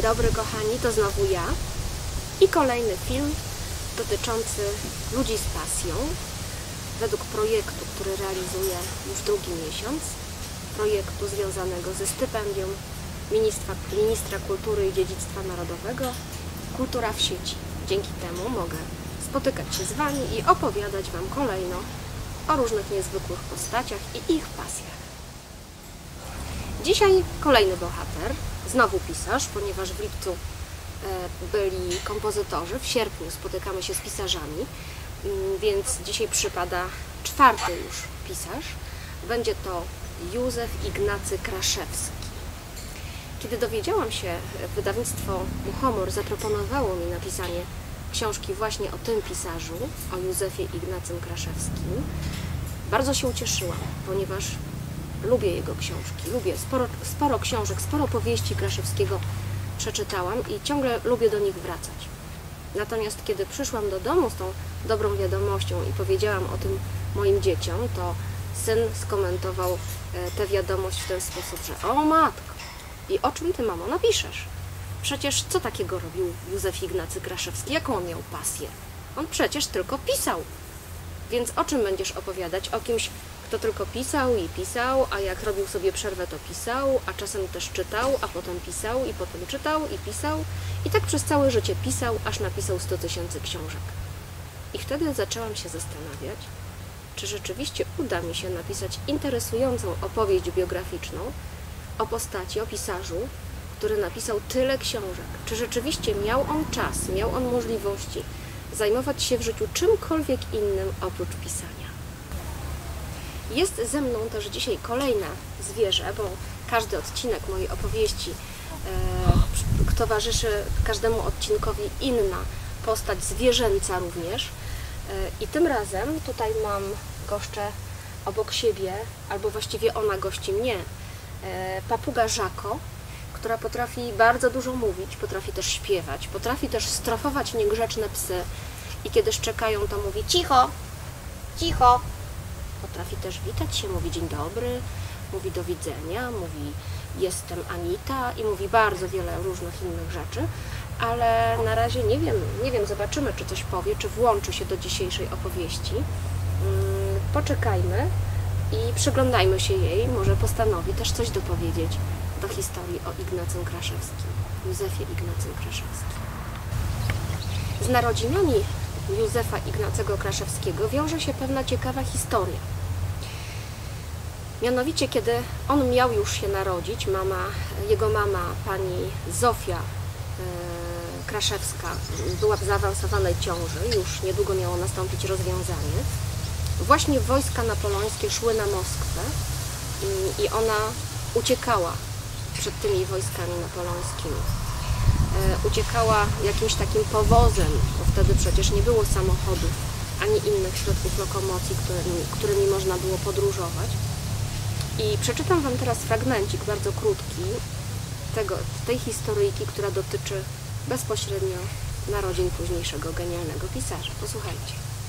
dobry kochani, to znowu ja i kolejny film dotyczący ludzi z pasją według projektu, który realizuję już drugi miesiąc, projektu związanego ze stypendium Ministra Kultury i Dziedzictwa Narodowego Kultura w sieci. Dzięki temu mogę spotykać się z Wami i opowiadać Wam kolejno o różnych niezwykłych postaciach i ich pasjach. Dzisiaj kolejny bohater, znowu pisarz, ponieważ w lipcu byli kompozytorzy, w sierpniu spotykamy się z pisarzami, więc dzisiaj przypada czwarty już pisarz. Będzie to Józef Ignacy Kraszewski. Kiedy dowiedziałam się, wydawnictwo Muchomor zaproponowało mi napisanie książki właśnie o tym pisarzu, o Józefie Ignacym Kraszewskim, bardzo się ucieszyłam, ponieważ lubię jego książki, lubię sporo książek, sporo powieści Kraszewskiego przeczytałam i ciągle lubię do nich wracać. Natomiast kiedy przyszłam do domu z tą dobrą wiadomością i powiedziałam o tym moim dzieciom, to syn skomentował tę wiadomość w ten sposób, że o matko, i o czym ty, mamo, napiszesz? Przecież co takiego robił Józef Ignacy Kraszewski? Jaką on miał pasję? On przecież tylko pisał. Więc o czym będziesz opowiadać? O kimś, kto tylko pisał i pisał, a jak robił sobie przerwę, to pisał, a czasem też czytał, a potem pisał i potem czytał i pisał. I tak przez całe życie pisał, aż napisał 100 000 książek. I wtedy zaczęłam się zastanawiać, czy rzeczywiście uda mi się napisać interesującą opowieść biograficzną o postaci, o pisarzu, który napisał tyle książek. Czy rzeczywiście miał on czas, miał on możliwości zajmować się w życiu czymkolwiek innym oprócz pisania. Jest ze mną też dzisiaj kolejne zwierzę, bo każdy odcinek mojej opowieści towarzyszy każdemu odcinkowi inna postać zwierzęca również. I tym razem tutaj mam goszczę obok siebie, albo właściwie ona gości mnie, papuga Żako, która potrafi bardzo dużo mówić, potrafi też śpiewać, potrafi też strofować niegrzeczne psy i kiedy szczekają, to mówi cicho, cicho. Potrafi też witać się, mówi dzień dobry, mówi do widzenia, mówi jestem Anita i mówi bardzo wiele różnych innych rzeczy, ale na razie nie wiem, zobaczymy, czy coś powie, czy włączy się do dzisiejszej opowieści. Poczekajmy i przyglądajmy się jej, może postanowi też coś dopowiedzieć do historii o Ignacym Kraszewskim, Józefie Ignacym Kraszewskim. Z narodzinami Józefa Ignacego Kraszewskiego wiąże się pewna ciekawa historia. Mianowicie, kiedy on miał już się narodzić, jego mama, pani Zofia Kraszewska, była w zaawansowanej ciąży, już niedługo miało nastąpić rozwiązanie. Właśnie wojska napoleońskie szły na Moskwę i ona uciekała przed tymi wojskami napoleońskimi. Uciekała jakimś takim powozem, bo wtedy przecież nie było samochodów ani innych środków lokomocji, którymi można było podróżować. I przeczytam Wam teraz fragmencik, bardzo krótki, tej historyjki, która dotyczy bezpośrednio narodzin późniejszego genialnego pisarza. Posłuchajcie.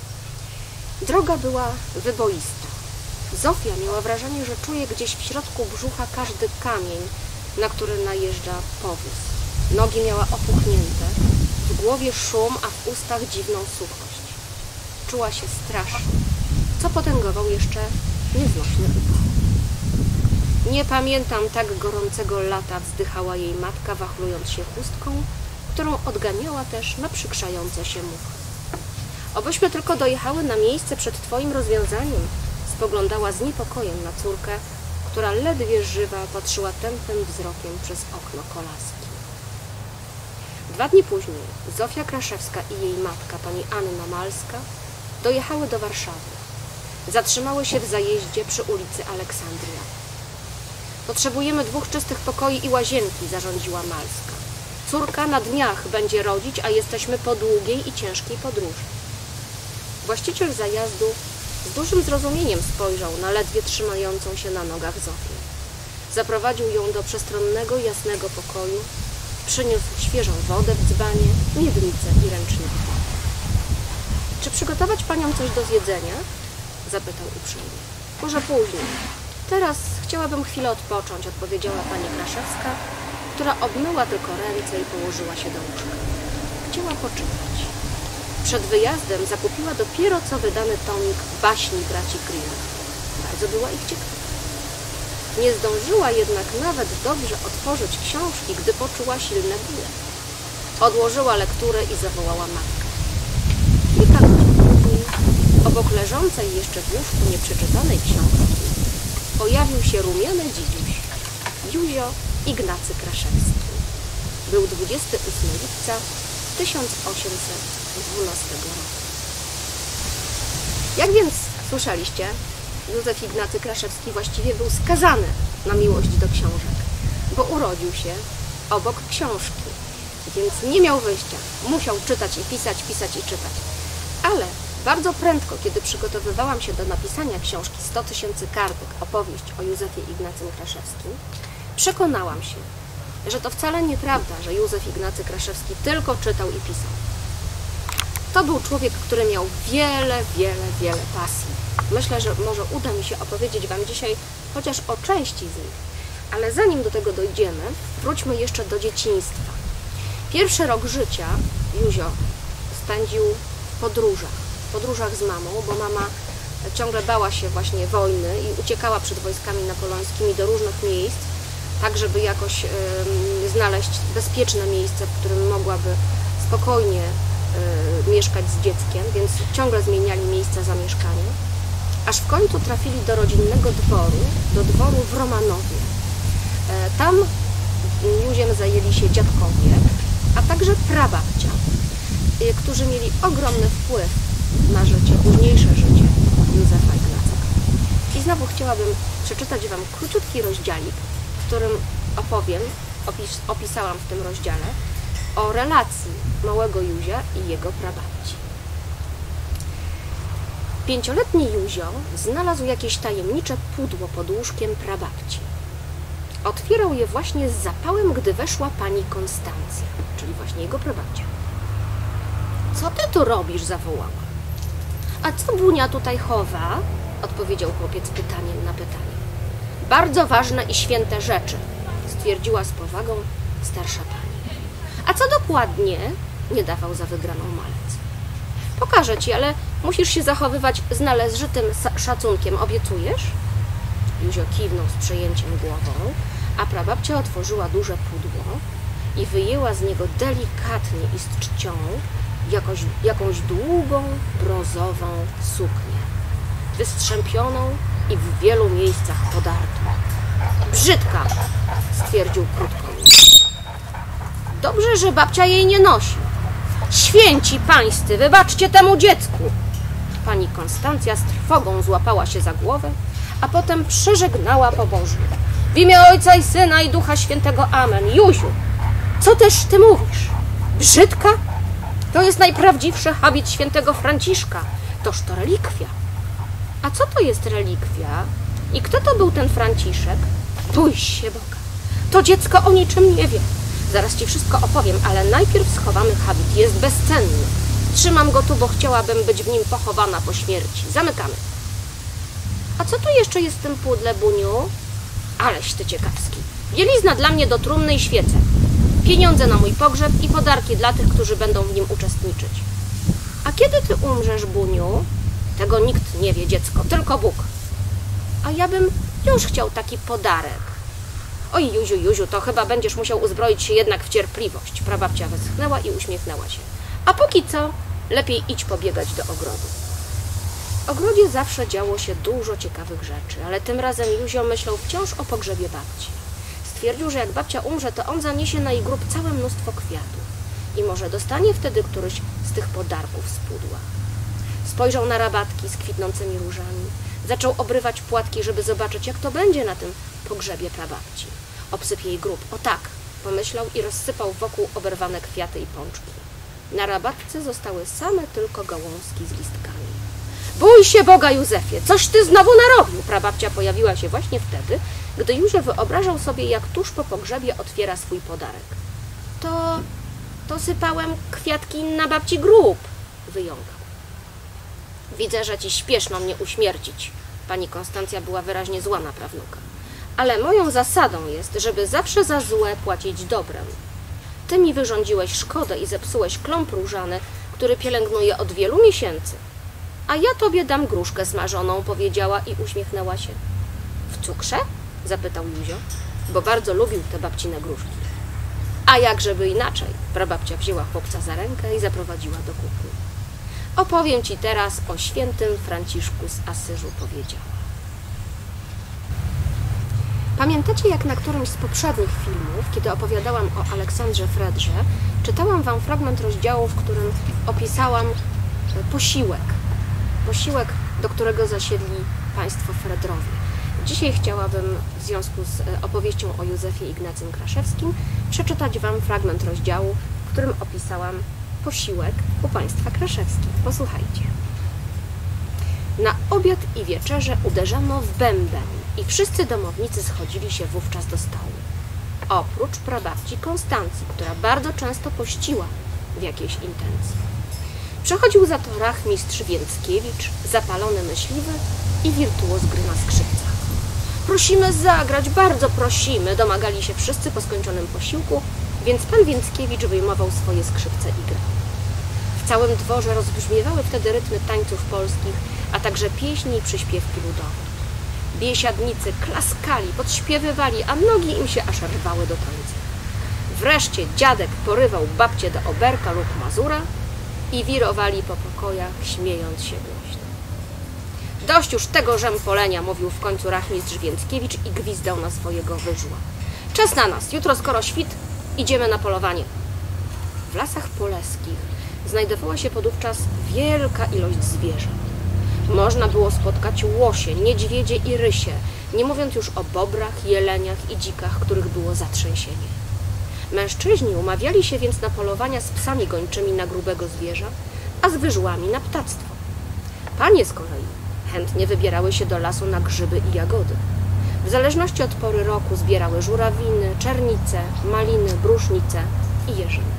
Droga była wyboista. Zofia miała wrażenie, że czuje gdzieś w środku brzucha każdy kamień, na który najeżdża powóz. Nogi miała opuchnięte, w głowie szum, a w ustach dziwną suchość. Czuła się strasznie, co potęgował jeszcze nieznośny upał. Nie pamiętam tak gorącego lata, wzdychała jej matka, wachlując się chustką, którą odganiała też naprzykrzające się muchy. Obyśmy tylko dojechały na miejsce przed Twoim rozwiązaniem, spoglądała z niepokojem na córkę, która ledwie żywa patrzyła tępym wzrokiem przez okno kolaski. 2 dni później Zofia Kraszewska i jej matka, pani Anna Malska, dojechały do Warszawy. Zatrzymały się w zajeździe przy ulicy Aleksandria. Potrzebujemy 2 czystych pokoi i łazienki, zarządziła Malska. Córka na dniach będzie rodzić, a jesteśmy po długiej i ciężkiej podróży. Właściciel zajazdu z dużym zrozumieniem spojrzał na ledwie trzymającą się na nogach Zofię. Zaprowadził ją do przestronnego, jasnego pokoju, przyniósł świeżą wodę w dzbanie, miednicę i ręczniki. Czy przygotować paniom coś do zjedzenia? Zapytał uprzejmie. Może później. Teraz chciałabym chwilę odpocząć, odpowiedziała pani Kraszewska która obmyła tylko ręce i położyła się do łóżka. Chciała poczytać. Przed wyjazdem zakupiła dopiero co wydany tomik baśni braci Grimm. Bardzo była ich ciekawa. Nie zdążyła jednak nawet dobrze otworzyć książki, gdy poczuła silne bóle. Odłożyła lekturę i zawołała matkę. Kilka godzin później, obok leżącej jeszcze w łóżku nieprzeczytanej książki, pojawił się rumiany dzidziuś, Józio Ignacy Kraszewski. Był 28 lipca 1812 roku. Jak więc słyszeliście, Józef Ignacy Kraszewski właściwie był skazany na miłość do książek, bo urodził się obok książki, więc nie miał wyjścia. Musiał czytać i pisać, pisać i czytać. Ale bardzo prędko, kiedy przygotowywałam się do napisania książki 100 tysięcy kartek, opowieść o Józefie Ignacym Kraszewskim, przekonałam się, że to wcale nieprawda, że Józef Ignacy Kraszewski tylko czytał i pisał. To był człowiek, który miał wiele pasji. Myślę, że może uda mi się opowiedzieć Wam dzisiaj chociaż o części z nich. Ale zanim do tego dojdziemy, wróćmy jeszcze do dzieciństwa. Pierwszy rok życia Józio spędził w podróżach z mamą, bo mama ciągle bała się właśnie wojny i uciekała przed wojskami napoleońskimi do różnych miejsc, tak żeby jakoś znaleźć bezpieczne miejsce, w którym mogłaby spokojnie mieszkać z dzieckiem, więc ciągle zmieniali miejsca zamieszkania, aż w końcu trafili do rodzinnego dworu, do dworu w Romanowie. Tam Józiem zajęli się dziadkowie, a także prababcia, którzy mieli ogromny wpływ na życie, późniejsze życie Józefa Ignaca. I znowu chciałabym przeczytać Wam króciutki rozdziałik, w którym opisałam w tym rozdziale o relacji małego Józia i jego prababci. 5-letni Józio znalazł jakieś tajemnicze pudło pod łóżkiem prababci. Otwierał je właśnie z zapałem, gdy weszła pani Konstancja, czyli właśnie jego prababcia. Co ty tu robisz? Zawołała. A co Bunia tutaj chowa? Odpowiedział chłopiec pytaniem na pytanie. Bardzo ważne i święte rzeczy, stwierdziła z powagą starsza pani. A co dokładnie? Nie dawał za wygraną malec. Pokażę ci, ale musisz się zachowywać z należytym szacunkiem. Obiecujesz? Józio kiwnął z przejęciem głową, a prababcia otworzyła duże pudło i wyjęła z niego delikatnie i z czcią jakąś długą, brązową suknię, wystrzępioną i w wielu miejscach podartą. Brzydka, stwierdził krótko. Dobrze, że babcia jej nie nosi. Święci pańscy, wybaczcie temu dziecku. Pani Konstancja z trwogą złapała się za głowę, a potem przeżegnała pobożnie. W imię Ojca i Syna i Ducha Świętego. Amen. Józiu, co też ty mówisz? Brzydka? To jest najprawdziwszy habit świętego Franciszka. Toż to relikwia. A co to jest relikwia? I kto to był ten Franciszek? Bój się Boga. To dziecko o niczym nie wie. Zaraz ci wszystko opowiem, ale najpierw schowamy habit. Jest bezcenny. Trzymam go tu, bo chciałabym być w nim pochowana po śmierci. Zamykamy. A co tu jeszcze jest w tym pudle, Buniu? Aleś ty ciekawski. Bielizna dla mnie do trumny i świece. Pieniądze na mój pogrzeb i podarki dla tych, którzy będą w nim uczestniczyć. A kiedy ty umrzesz, Buniu? Tego nikt nie wie, dziecko, tylko Bóg. A ja bym już chciał taki podarek. Oj, Józiu, to chyba będziesz musiał uzbroić się jednak w cierpliwość. Prababcia westchnęła i uśmiechnęła się. A póki co, lepiej idź pobiegać do ogrodu. W ogrodzie zawsze działo się dużo ciekawych rzeczy, ale tym razem Józio myślał wciąż o pogrzebie babci. Stwierdził, że jak babcia umrze, to on zaniesie na jej grób całe mnóstwo kwiatów i może dostanie wtedy któryś z tych podarków z pudła. Spojrzał na rabatki z kwitnącymi różami. Zaczął obrywać płatki, żeby zobaczyć, jak to będzie na tym pogrzebie prababci. Obsypie jej grób. O tak, pomyślał i rozsypał wokół oberwane kwiaty i pączki. Na rabatce zostały same tylko gałązki z listkami. Bój się Boga, Józefie, coś ty znowu narobił. Prababcia pojawiła się właśnie wtedy, gdy Józio wyobrażał sobie, jak tuż po pogrzebie otwiera swój podarek. To sypałem kwiatki na babci grób, wyjąkał. Widzę, że ci śpieszno mnie uśmiercić. Pani Konstancja była wyraźnie zła na prawnuka. ale moją zasadą jest, żeby zawsze za złe płacić dobrem. Ty mi wyrządziłeś szkodę i zepsułeś klomp różany, który pielęgnuję od wielu miesięcy. A ja tobie dam gruszkę smażoną, powiedziała i uśmiechnęła się. W cukrze? Zapytał Józio, bo bardzo lubił te babcine gruszki. A jakżeby inaczej, prababcia wzięła chłopca za rękę i zaprowadziła do kuchni. Opowiem ci teraz o świętym Franciszku z Asyżu, powiedziała. Pamiętacie, jak na którymś z poprzednich filmów, kiedy opowiadałam o Aleksandrze Fredrze, czytałam wam fragment rozdziału, w którym opisałam posiłek, do którego zasiedli państwo Fredrowie. Dzisiaj chciałabym w związku z opowieścią o Józefie Ignacym Kraszewskim przeczytać wam fragment rozdziału, w którym opisałam posiłek u państwa Kraszewskich. Posłuchajcie. Na obiad i wieczerzę uderzano w bęben i wszyscy domownicy schodzili się wówczas do stołu. Oprócz prababci Konstancji, która bardzo często pościła w jakiejś intencji. Przechodził za to rachmistrz Więckiewicz, zapalony myśliwy i wirtuoz gry na skrzypcach. Prosimy zagrać, bardzo prosimy, domagali się wszyscy po skończonym posiłku, więc pan Więckiewicz wyjmował swoje skrzypce i grał. W całym dworze rozbrzmiewały wtedy rytmy tańców polskich, a także pieśni i przyśpiewki ludowe. Biesiadnicy klaskali, podśpiewywali, a nogi im się aż rwały do tańca. Wreszcie dziadek porywał babcię do oberka lub mazura i wirowali po pokojach, śmiejąc się głośno. Dość już tego rzępolenia, mówił w końcu rachmistrz Więckiewicz i gwizdał na swojego wyżła. Czas na nas, jutro skoro świt, idziemy na polowanie. W lasach poleskich znajdowała się podówczas wielka ilość zwierząt. Można było spotkać łosie, niedźwiedzie i rysie, nie mówiąc już o bobrach, jeleniach i dzikach, których było zatrzęsienie. Mężczyźni umawiali się więc na polowania z psami gończymi na grubego zwierza, a z wyżłami na ptactwo. Panie z kolei chętnie wybierały się do lasu na grzyby i jagody. W zależności od pory roku zbierały żurawiny, czernice, maliny, brusznice i jeżyny.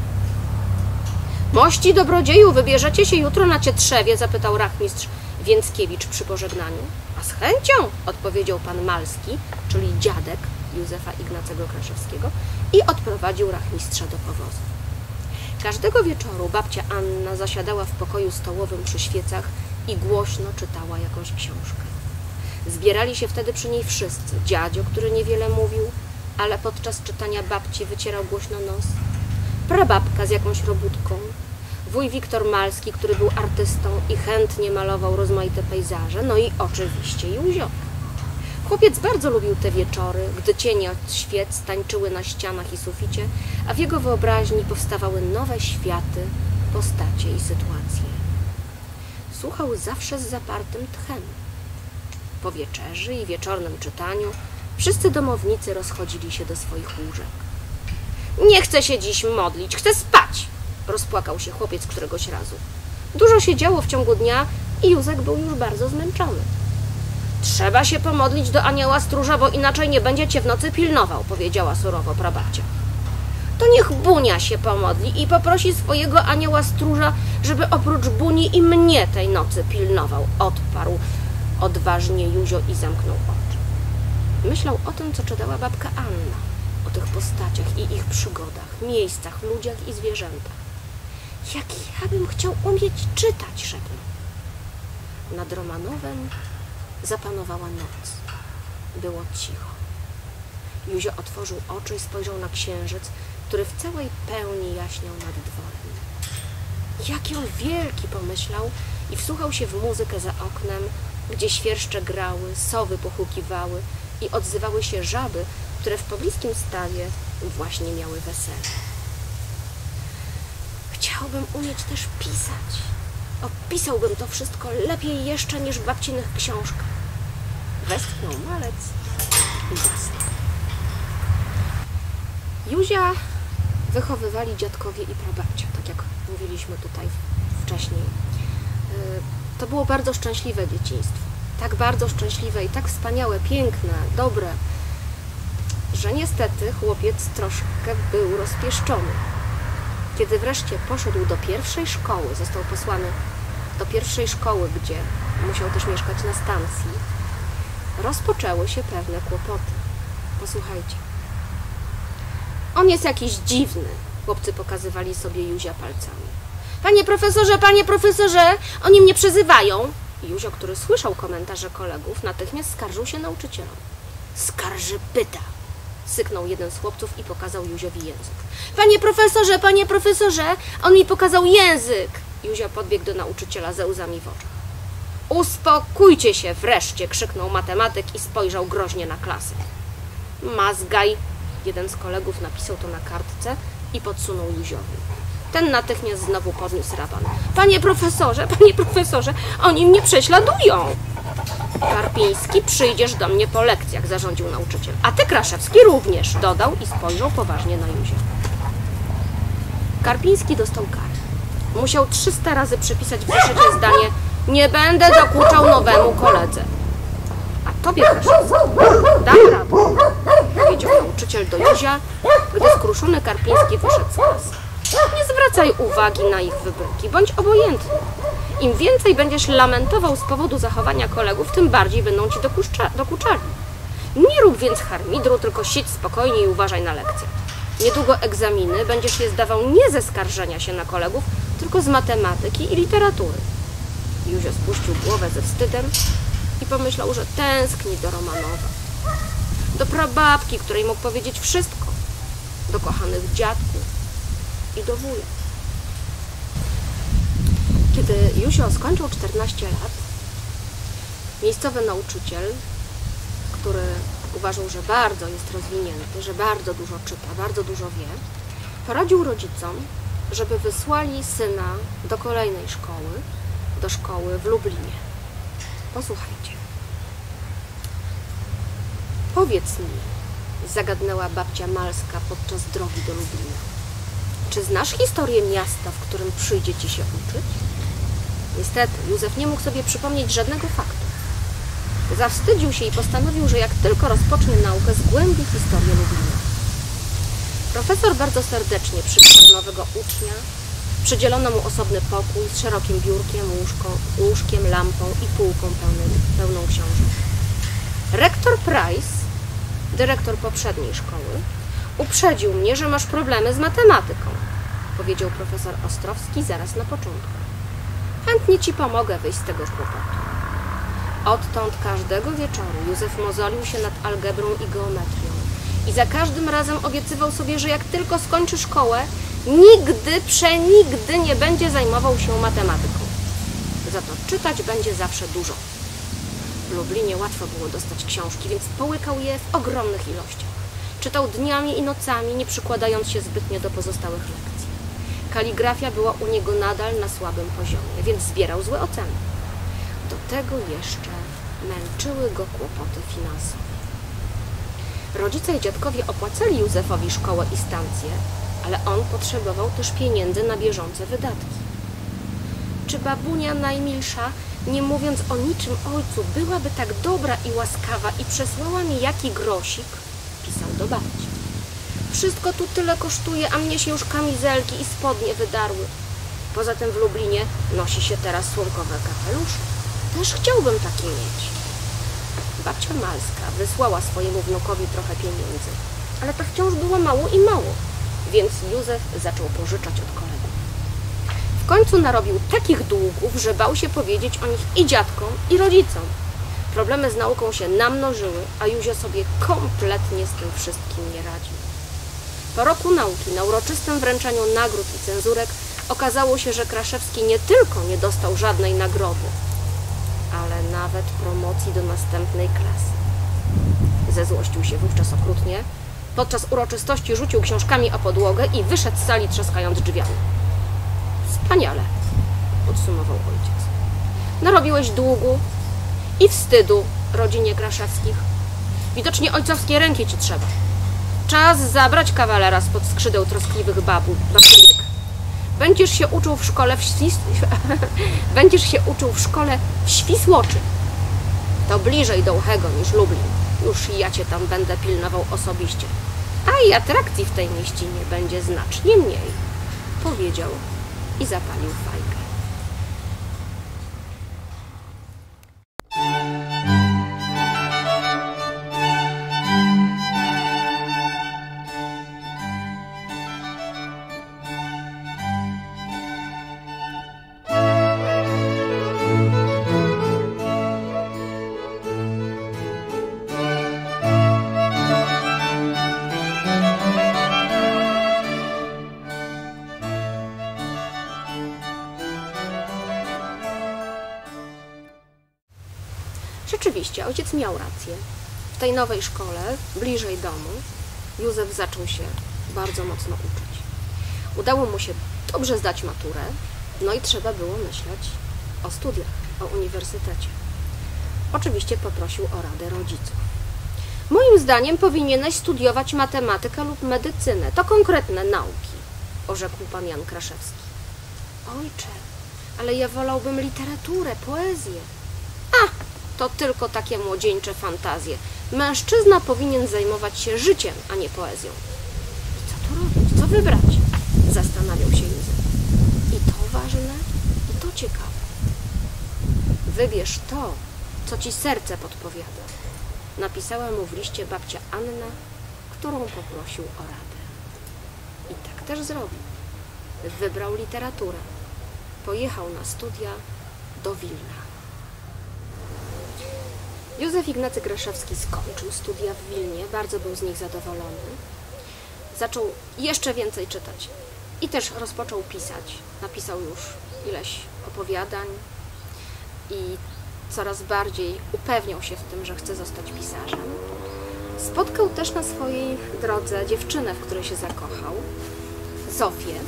Mości dobrodzieju, wybierzecie się jutro na Cietrzewie? Zapytał rachmistrz Więckiewicz przy pożegnaniu. A z chęcią, odpowiedział pan Malski, czyli dziadek Józefa Ignacego Kraszewskiego, i odprowadził rachmistrza do powozu. Każdego wieczoru babcia Anna zasiadała w pokoju stołowym przy świecach i głośno czytała jakąś książkę. Zbierali się wtedy przy niej wszyscy. Dziadzio, który niewiele mówił, ale podczas czytania babci wycierał głośno nos, prababka z jakąś robótką, wuj Wiktor Malski, który był artystą i chętnie malował rozmaite pejzaże, no i oczywiście Józio. Chłopiec bardzo lubił te wieczory, gdy cienie od świec tańczyły na ścianach i suficie, a w jego wyobraźni powstawały nowe światy, postacie i sytuacje. Słuchał zawsze z zapartym tchem. Po wieczerzy i wieczornym czytaniu wszyscy domownicy rozchodzili się do swoich łóżek. Nie chcę się dziś modlić, chcę spać! Rozpłakał się chłopiec któregoś razu. Dużo się działo w ciągu dnia i Józek był już bardzo zmęczony. Trzeba się pomodlić do anioła stróża, bo inaczej nie będzie cię w nocy pilnował, powiedziała surowo prababcia. To niech Bunia się pomodli i poprosi swojego anioła stróża, żeby oprócz Buni i mnie tej nocy pilnował, odparł odważnie Józio i zamknął oczy. Myślał o tym, co czytała babka Anna, o tych postaciach i ich przygodach, miejscach, ludziach i zwierzętach. Jak ja bym chciał umieć czytać, szepnął. Nad Romanowem zapanowała noc. Było cicho. Józio otworzył oczy i spojrzał na księżyc, który w całej pełni jaśniał nad dworem. Jaki on wielki, pomyślał i wsłuchał się w muzykę za oknem, gdzie świerszcze grały, sowy pochukiwały i odzywały się żaby, które w pobliskim stawie właśnie miały wesele. Chciałbym umieć też pisać. Opisałbym to wszystko lepiej jeszcze niż w babcinych książkach. Westchnął malec i zasnął. Józia wychowywali dziadkowie i prababcia, tak jak mówiliśmy tutaj wcześniej. To było bardzo szczęśliwe dzieciństwo. Tak bardzo szczęśliwe i tak wspaniałe, piękne, dobre, że niestety chłopiec troszkę był rozpieszczony. Kiedy wreszcie poszedł do pierwszej szkoły, został posłany do pierwszej szkoły, gdzie musiał też mieszkać na stacji, rozpoczęły się pewne kłopoty. Posłuchajcie. On jest jakiś dziwny. Chłopcy pokazywali sobie Józia palcami. Panie profesorze, oni mnie przezywają. Józio, który słyszał komentarze kolegów, natychmiast skarżył się nauczycielom. Skarżypyta! Syknął jeden z chłopców i pokazał Józiowi język. Panie profesorze, on mi pokazał język! Józio podbiegł do nauczyciela ze łzami w oczach. Uspokójcie się wreszcie! Krzyknął matematyk i spojrzał groźnie na klasę. Mazgaj! Jeden z kolegów napisał to na kartce i podsunął Józiowi. Ten natychmiast znowu podniósł raban. Panie profesorze, oni mnie prześladują! Karpiński, przyjdziesz do mnie po lekcjach, zarządził nauczyciel. A ty, Kraszewski, również, dodał i spojrzał poważnie na Józia. Karpiński dostał karę. Musiał 300 razy przepisać w zeszycie zdanie: nie będę dokuczał nowemu koledze. A tobie, Kraszewski, dam radę, powiedział nauczyciel do Józia, gdy skruszony Karpiński wyszedł z klasy. Nie zwracaj uwagi na ich wybryki, bądź obojętny. Im więcej będziesz lamentował z powodu zachowania kolegów, tym bardziej będą ci dokuczali. Nie rób więc harmidru, tylko siedź spokojnie i uważaj na lekcje. Niedługo egzaminy będziesz je zdawał nie ze skarżenia się na kolegów, tylko z matematyki i literatury. Józio spuścił głowę ze wstydem i pomyślał, że tęskni do Romanowa. Do prababki, której mógł powiedzieć wszystko. Do kochanych dziadków i do wuja. Kiedy Józio skończył 14 lat, miejscowy nauczyciel, który uważał, że bardzo jest rozwinięty, że bardzo dużo czyta, bardzo dużo wie, poradził rodzicom, żeby wysłali syna do kolejnej szkoły, do szkoły w Lublinie. Posłuchajcie. Powiedz mi, zagadnęła babcia Malska podczas drogi do Lublina. Czy znasz historię miasta, w którym przyjdzie ci się uczyć? Niestety, Józef nie mógł sobie przypomnieć żadnego faktu. Zawstydził się i postanowił, że jak tylko rozpocznie naukę, zgłębi historię Lublina. Profesor bardzo serdecznie przywitał nowego ucznia, przydzielono mu osobny pokój z szerokim biurkiem, łóżkiem, lampą i półką pełną książek. Rektor Price, dyrektor poprzedniej szkoły, uprzedził mnie, że masz problemy z matematyką, powiedział profesor Ostrowski zaraz na początku. Chętnie ci pomogę wyjść z tego kłopotu. Odtąd każdego wieczoru Józef mozolił się nad algebrą i geometrią i za każdym razem obiecywał sobie, że jak tylko skończy szkołę, nigdy, przenigdy nie będzie zajmował się matematyką. Za to czytać będzie zawsze dużo. W Lublinie łatwo było dostać książki, więc połykał je w ogromnych ilościach. Czytał dniami i nocami, nie przykładając się zbytnio do pozostałych lekcji. Kaligrafia była u niego nadal na słabym poziomie, więc zbierał złe oceny. Do tego jeszcze męczyły go kłopoty finansowe. Rodzice i dziadkowie opłacali Józefowi szkołę i stację, ale on potrzebował też pieniędzy na bieżące wydatki. Czy babunia najmilsza, nie mówiąc o niczym ojcu, byłaby tak dobra i łaskawa i przesłała mi jaki grosik? Pisał do babci. Wszystko tu tyle kosztuje, a mnie się już kamizelki i spodnie wydarły. Poza tym w Lublinie nosi się teraz słomkowe kapelusze. Też chciałbym takie mieć. Babcia Malska wysłała swojemu wnukowi trochę pieniędzy, ale to wciąż było mało i mało, więc Józef zaczął pożyczać od kolegów. W końcu narobił takich długów, że bał się powiedzieć o nich i dziadkom, i rodzicom. Problemy z nauką się namnożyły, a Józio sobie kompletnie z tym wszystkim nie radził. Po roku nauki, na uroczystym wręczeniu nagród i cenzurek, okazało się, że Kraszewski nie tylko nie dostał żadnej nagrody, ale nawet promocji do następnej klasy. Zezłościł się wówczas okrutnie, podczas uroczystości rzucił książkami o podłogę i wyszedł z sali, trzaskając drzwiami. Wspaniale, podsumował ojciec. Narobiłeś długu i wstydu rodzinie Kraszewskich. Widocznie ojcowskie ręki ci trzeba. Czas zabrać kawalera spod skrzydeł troskliwych babuniek. Będziesz się uczył w szkole w Świsłoczy. To bliżej do Łchego niż Lublin. Już ja cię tam będę pilnował osobiście. A i atrakcji w tej mieścinie będzie znacznie mniej, powiedział i zapalił fajkę. Rzeczywiście, ojciec miał rację. W tej nowej szkole, bliżej domu, Józef zaczął się bardzo mocno uczyć. Udało mu się dobrze zdać maturę, no i trzeba było myśleć o studiach, o uniwersytecie. Oczywiście poprosił o radę rodziców. Moim zdaniem powinieneś studiować matematykę lub medycynę. To konkretne nauki, orzekł pan Jan Kraszewski. Ojcze, ale ja wolałbym literaturę, poezję. A, to tylko takie młodzieńcze fantazje. Mężczyzna powinien zajmować się życiem, a nie poezją. I co tu robić? Co wybrać? Zastanawiał się Józef. I to ważne, i to ciekawe. Wybierz to, co ci serce podpowiada. Napisała mu w liście babcia Anna, którą poprosił o radę. I tak też zrobił. Wybrał literaturę. Pojechał na studia do Wilna. Józef Ignacy Kraszewski skończył studia w Wilnie, bardzo był z nich zadowolony. Zaczął jeszcze więcej czytać i też rozpoczął pisać. Napisał już ileś opowiadań i coraz bardziej upewniał się w tym, że chce zostać pisarzem. Spotkał też na swojej drodze dziewczynę, w której się zakochał, Zofię.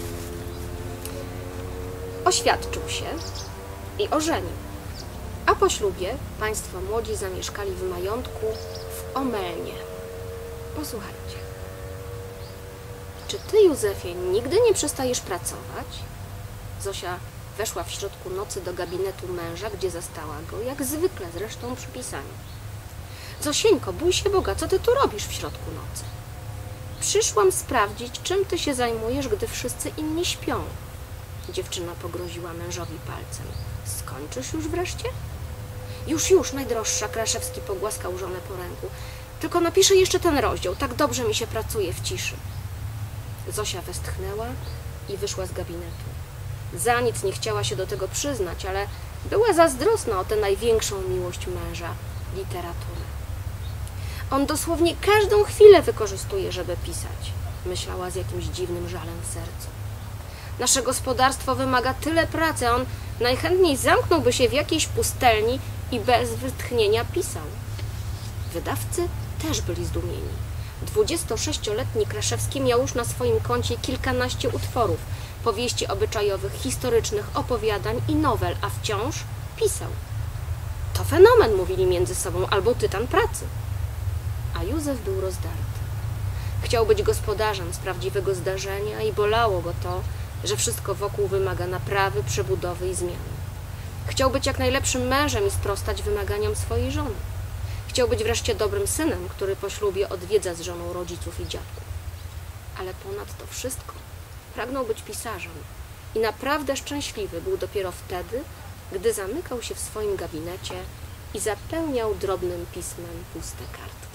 Oświadczył się i ożenił. A po ślubie państwo młodzi zamieszkali w majątku w Omelnie. Posłuchajcie. Czy ty, Józefie, nigdy nie przestajesz pracować? Zosia weszła w środku nocy do gabinetu męża, gdzie zastała go, jak zwykle zresztą przy pisaniu. Zosieńko, bój się Boga, co ty tu robisz w środku nocy? Przyszłam sprawdzić, czym ty się zajmujesz, gdy wszyscy inni śpią. Dziewczyna pogroziła mężowi palcem. Skończysz już wreszcie? Już, najdroższa, Kraszewski pogłaskał żonę po ręku. Tylko napiszę jeszcze ten rozdział, tak dobrze mi się pracuje w ciszy. Zosia westchnęła i wyszła z gabinetu. Za nic nie chciała się do tego przyznać, ale była zazdrosna o tę największą miłość męża, literaturę. On dosłownie każdą chwilę wykorzystuje, żeby pisać, myślała z jakimś dziwnym żalem w sercu. Nasze gospodarstwo wymaga tyle pracy, on najchętniej zamknąłby się w jakiejś pustelni i bez wytchnienia pisał. Wydawcy też byli zdumieni. 26-letni Kraszewski miał już na swoim koncie kilkanaście utworów, powieści obyczajowych, historycznych, opowiadań i nowel, a wciąż pisał. To fenomen, mówili między sobą, albo tytan pracy. A Józef był rozdarty. Chciał być gospodarzem z prawdziwego zdarzenia i bolało go to, że wszystko wokół wymaga naprawy, przebudowy i zmiany. Chciał być jak najlepszym mężem i sprostać wymaganiom swojej żony. Chciał być wreszcie dobrym synem, który po ślubie odwiedza z żoną rodziców i dziadków. Ale ponad to wszystko pragnął być pisarzem i naprawdę szczęśliwy był dopiero wtedy, gdy zamykał się w swoim gabinecie i zapełniał drobnym pismem puste kartki.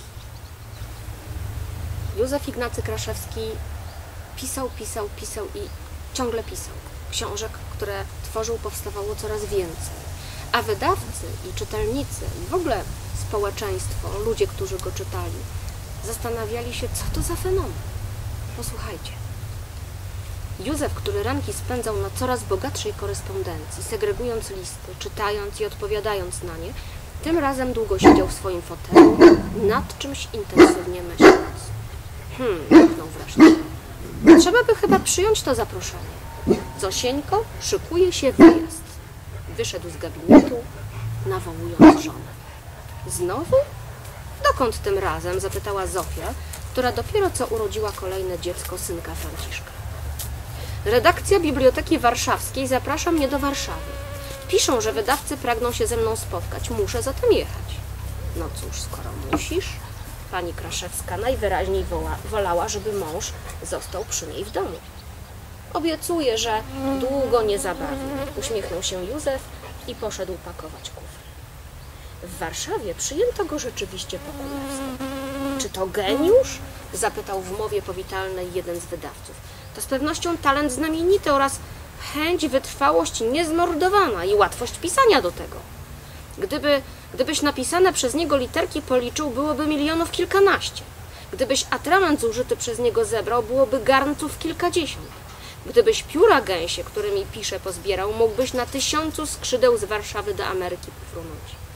Józef Ignacy Kraszewski pisał i ciągle pisał. Książek, które tworzył, powstawało coraz więcej. A wydawcy i czytelnicy, w ogóle społeczeństwo, ludzie, którzy go czytali, zastanawiali się, co to za fenomen. Posłuchajcie. Józef, który ranki spędzał na coraz bogatszej korespondencji, segregując listy, czytając i odpowiadając na nie, tym razem długo siedział w swoim fotelu, nad czymś intensywnie myśląc. Mknął wreszcie. Trzeba by chyba przyjąć to zaproszenie. Zosieńko, szykuje się wyjazd. Wyszedł z gabinetu, nawołując żonę. Znowu? Dokąd tym razem? Zapytała Zofia, która dopiero co urodziła kolejne dziecko, synka Franciszka. Redakcja Biblioteki Warszawskiej zaprasza mnie do Warszawy. Piszą, że wydawcy pragną się ze mną spotkać. Muszę zatem jechać. No cóż, skoro musisz. Pani Kraszewska najwyraźniej wolała, żeby mąż został przy niej w domu. Obiecuję, że długo nie zabawi. Uśmiechnął się Józef i poszedł pakować kufry. W Warszawie przyjęto go rzeczywiście po królewsku. Czy to geniusz? Zapytał w mowie powitalnej jeden z wydawców. To z pewnością talent znamienity oraz chęć, wytrwałość niezmordowana i łatwość pisania do tego. Gdybyś napisane przez niego literki policzył, byłoby milionów kilkanaście. Gdybyś atrament zużyty przez niego zebrał, byłoby garnców kilkadziesiąt. Gdybyś pióra gęsie, którymi pisze, pozbierał, mógłbyś na 1000 skrzydeł z Warszawy do Ameryki pofrunąć.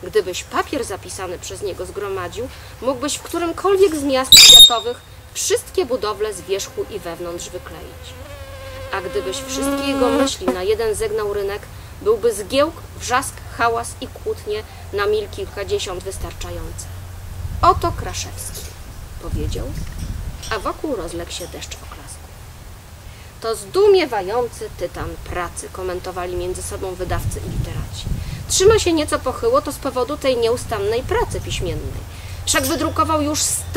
Gdybyś papier zapisany przez niego zgromadził, mógłbyś w którymkolwiek z miast światowych wszystkie budowle z wierzchu i wewnątrz wykleić. A gdybyś wszystkie jego myśli na jeden zegnał rynek, byłby zgiełk, wrzask, hałas i kłótnie na mil kilkadziesiąt wystarczające. Oto Kraszewski, powiedział, a wokół rozległ się deszcz oklasków. To zdumiewający tytan pracy, komentowali między sobą wydawcy i literaci. Trzyma się nieco pochyło, to z powodu tej nieustannej pracy piśmiennej. Wszak wydrukował już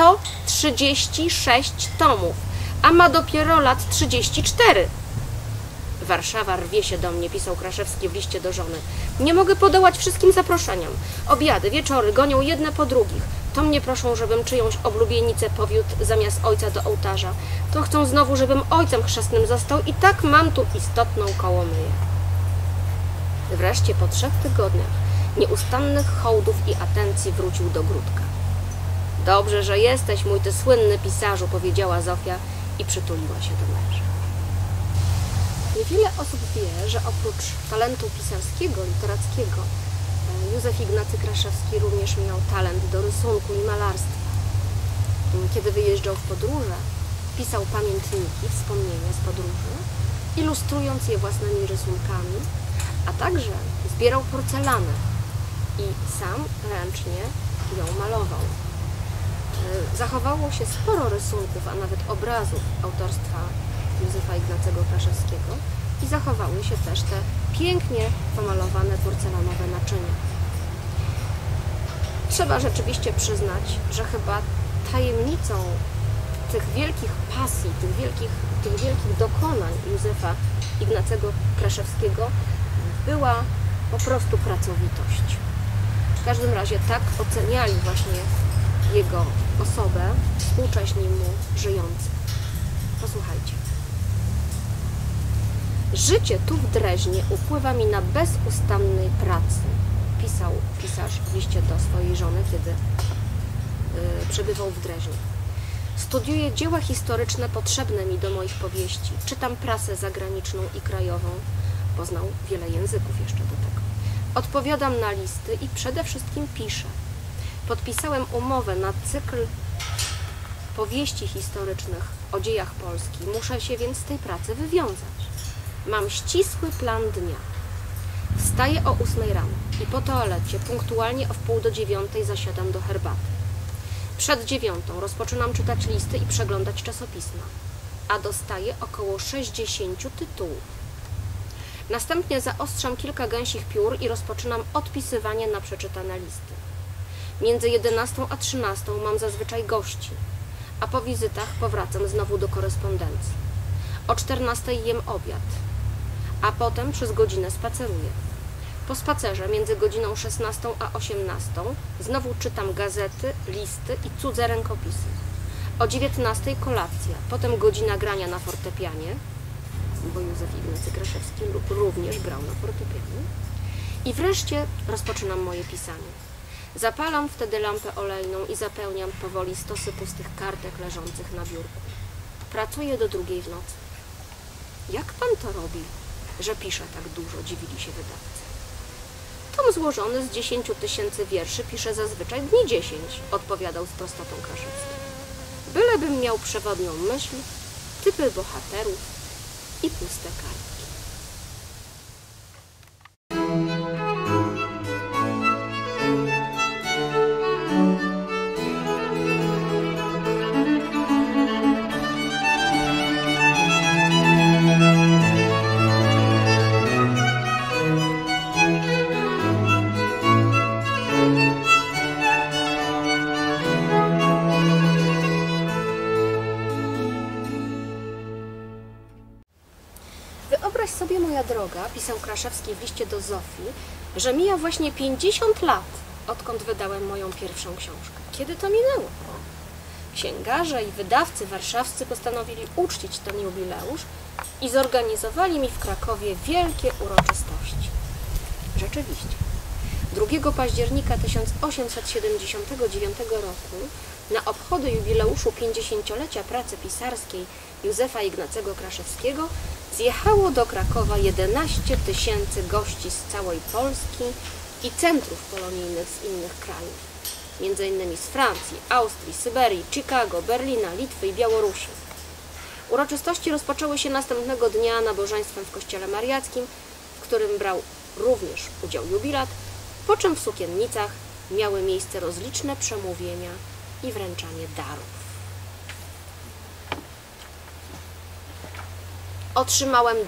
136 tomów, a ma dopiero lat 34. Warszawa rwie się do mnie, pisał Kraszewski w liście do żony. Nie mogę podołać wszystkim zaproszeniom. Obiady, wieczory gonią jedne po drugich. To mnie proszą, żebym czyjąś oblubienicę powiódł zamiast ojca do ołtarza. To chcą znowu, żebym ojcem chrzestnym został i tak mam tu istotną kołomyję. Wreszcie po 3 tygodniach nieustannych hołdów i atencji wrócił do Gródka. Dobrze, że jesteś, mój ty słynny pisarzu, powiedziała Zofia i przytuliła się do męża. Niewiele osób wie, że oprócz talentu pisarskiego, literackiego, Józef Ignacy Kraszewski również miał talent do rysunku i malarstwa. Kiedy wyjeżdżał w podróże, pisał pamiętniki, wspomnienia z podróży, ilustrując je własnymi rysunkami, a także zbierał porcelanę i sam ręcznie ją malował. Zachowało się sporo rysunków, a nawet obrazów autorstwa Józefa Ignacego Kraszewskiego i zachowały się też te pięknie pomalowane porcelanowe naczynia. Trzeba rzeczywiście przyznać, że chyba tajemnicą tych wielkich pasji, tych wielkich dokonań Józefa Ignacego Kraszewskiego była po prostu pracowitość. W każdym razie tak oceniali właśnie jego osobę współcześni mu żyjący. Posłuchajcie. Życie tu w Dreźnie upływa mi na bezustannej pracy, pisał pisarz w liście do swojej żony, kiedy przebywał w Dreźnie. Studiuję dzieła historyczne potrzebne mi do moich powieści, czytam prasę zagraniczną i krajową, poznał wiele języków jeszcze do tego. Odpowiadam na listy i przede wszystkim piszę. Podpisałem umowę na cykl powieści historycznych o dziejach Polski. Muszę się więc z tej pracy wywiązać. Mam ścisły plan dnia. Wstaję o 8 rano i po toalecie punktualnie o 8:30 zasiadam do herbaty. Przed 9 rozpoczynam czytać listy i przeglądać czasopisma, a dostaję około 60 tytułów. Następnie zaostrzam kilka gęsich piór i rozpoczynam odpisywanie na przeczytane listy. Między 11 a 13 mam zazwyczaj gości, a po wizytach powracam znowu do korespondencji. O 14 jem obiad, a potem przez godzinę spaceruję. Po spacerze między godziną 16 a 18 znowu czytam gazety, listy i cudze rękopisy. O 19 kolacja, potem godzina grania na fortepianie, bo Józef Ignacy Kraszewski również grał na fortepianie. I wreszcie rozpoczynam moje pisanie. Zapalam wtedy lampę olejną i zapełniam powoli stosy pustych kartek leżących na biurku. Pracuję do 2 w nocy. Jak pan to robi, że pisze tak dużo, dziwili się wydawcy. Tom złożony z 10 000 wierszy pisze zazwyczaj dni 10, odpowiadał z prostotą Kraszewski. Bylebym miał przewodnią myśl, typy bohaterów i puste kartki. Wyobraź sobie, moja droga, pisał Kraszewski w liście do Zofii, że mija właśnie 50 lat, odkąd wydałem moją pierwszą książkę. Kiedy to minęło? Księgarze i wydawcy warszawscy postanowili uczcić ten jubileusz i zorganizowali mi w Krakowie wielkie uroczystości. Rzeczywiście. 2 października 1879 roku na obchody jubileuszu 50-lecia pracy pisarskiej Józefa Ignacego Kraszewskiego zjechało do Krakowa 11 000 gości z całej Polski i centrów polonijnych z innych krajów, m.in. z Francji, Austrii, Syberii, Chicago, Berlina, Litwy i Białorusi. Uroczystości rozpoczęły się następnego dnia nabożeństwem w kościele mariackim, w którym brał również udział jubilat, po czym w sukiennicach miały miejsce rozliczne przemówienia i wręczanie darów. Otrzymałem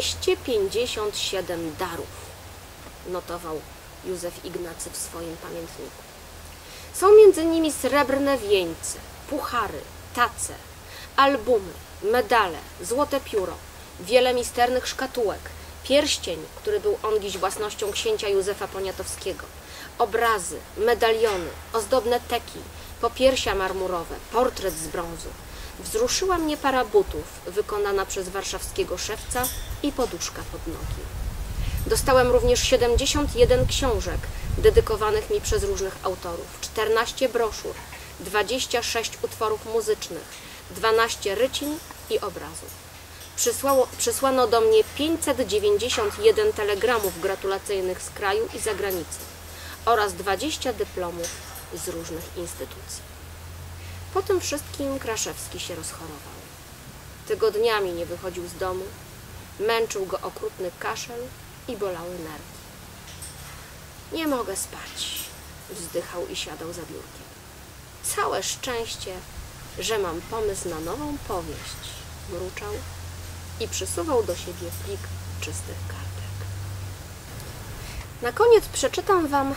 257 darów, notował Józef Ignacy w swoim pamiętniku. Są między nimi srebrne wieńce, puchary, tace, albumy, medale, złote pióro, wiele misternych szkatułek, pierścień, który był ongiś własnością księcia Józefa Poniatowskiego, obrazy, medaliony, ozdobne teki, popiersia marmurowe, portret z brązu. Wzruszyła mnie para butów, wykonana przez warszawskiego szewca i poduszka pod nogi. Dostałem również 71 książek dedykowanych mi przez różnych autorów, 14 broszur, 26 utworów muzycznych, 12 rycin i obrazów. Przysłano do mnie 591 telegramów gratulacyjnych z kraju i zagranicy oraz 20 dyplomów z różnych instytucji. Po tym wszystkim Kraszewski się rozchorował. Tygodniami nie wychodził z domu, męczył go okrutny kaszel i bolały nerki. Nie mogę spać, wzdychał i siadał za biurkiem. Całe szczęście, że mam pomysł na nową powieść, mruczał i przysuwał do siebie plik czystych kartek. Na koniec przeczytam wam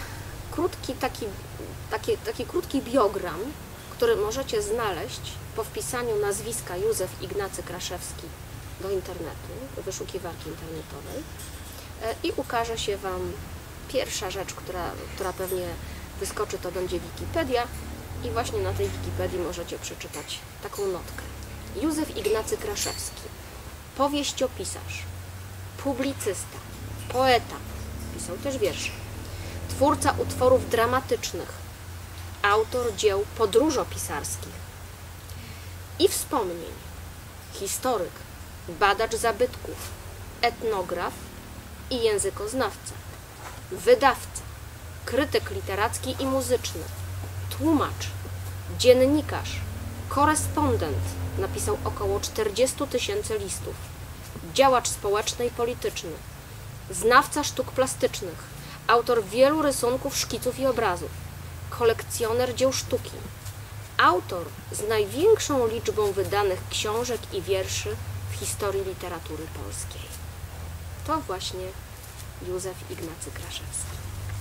taki krótki biogram, który możecie znaleźć po wpisaniu nazwiska Józef Ignacy Kraszewski do internetu, do wyszukiwarki internetowej i ukaże się wam pierwsza rzecz, która pewnie wyskoczy, to będzie Wikipedia i właśnie na tej Wikipedii możecie przeczytać taką notkę. Józef Ignacy Kraszewski, powieściopisarz, publicysta, poeta, pisał też wiersze, twórca utworów dramatycznych, autor dzieł podróżopisarskich i wspomnień, historyk, badacz zabytków, etnograf i językoznawca, wydawca, krytyk literacki i muzyczny, tłumacz, dziennikarz, korespondent, napisał około 40 000 listów, działacz społeczny i polityczny, znawca sztuk plastycznych, autor wielu rysunków, szkiców i obrazów, kolekcjoner dzieł sztuki, autor z największą liczbą wydanych książek i wierszy w historii literatury polskiej. To właśnie Józef Ignacy Kraszewski.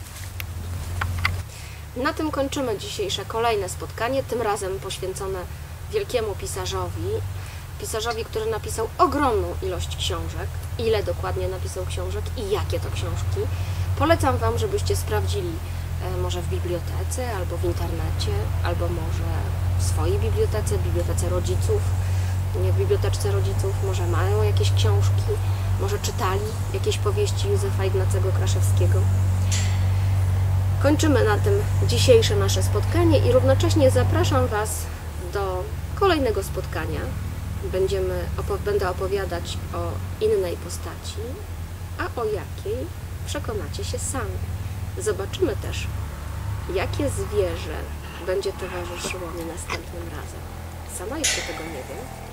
Na tym kończymy dzisiejsze kolejne spotkanie, tym razem poświęcone wielkiemu pisarzowi, który napisał ogromną ilość książek. Ile dokładnie napisał książek i jakie to książki. Polecam wam, żebyście sprawdzili może w bibliotece, albo w internecie, albo może w swojej bibliotece, bibliotece rodziców. W biblioteczce rodziców może mają jakieś książki, może czytali jakieś powieści Józefa Ignacego Kraszewskiego. Kończymy na tym dzisiejsze nasze spotkanie i równocześnie zapraszam was do kolejnego spotkania. Będę opowiadać o innej postaci, a o jakiej przekonacie się sami. Zobaczymy też, jakie zwierzę będzie towarzyszyło mi następnym razem. Sama jeszcze tego nie wiem.